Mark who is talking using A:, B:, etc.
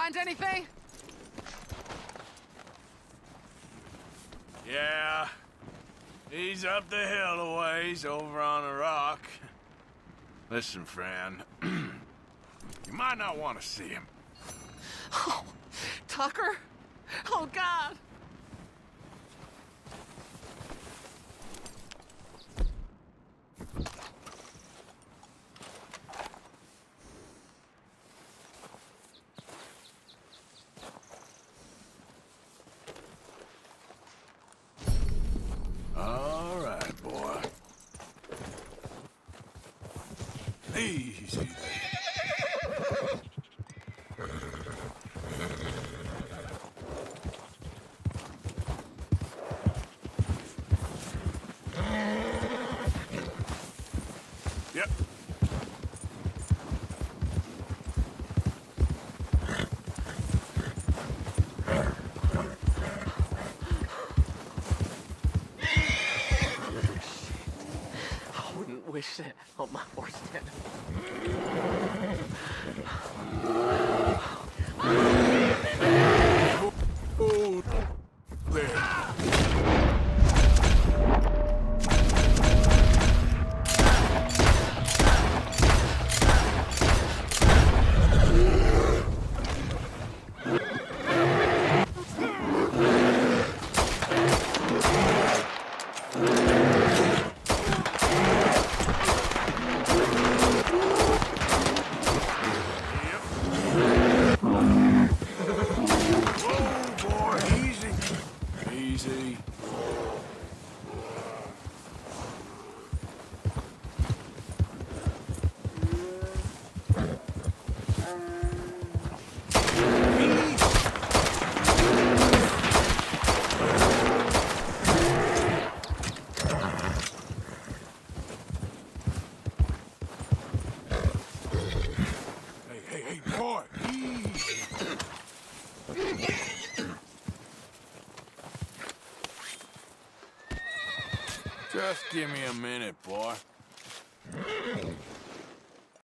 A: find anything?
B: Yeah. He's up the hill a ways, over on a rock. Listen, Fran. You might not want to see him.
A: Oh, Tucker? Oh, God.
B: All right, boy. Easy there. Yep.
A: I wouldn't wish that on my worst enemy.
B: Oh, there. Easy. Hey, boy, easy. Just give me a minute, boy.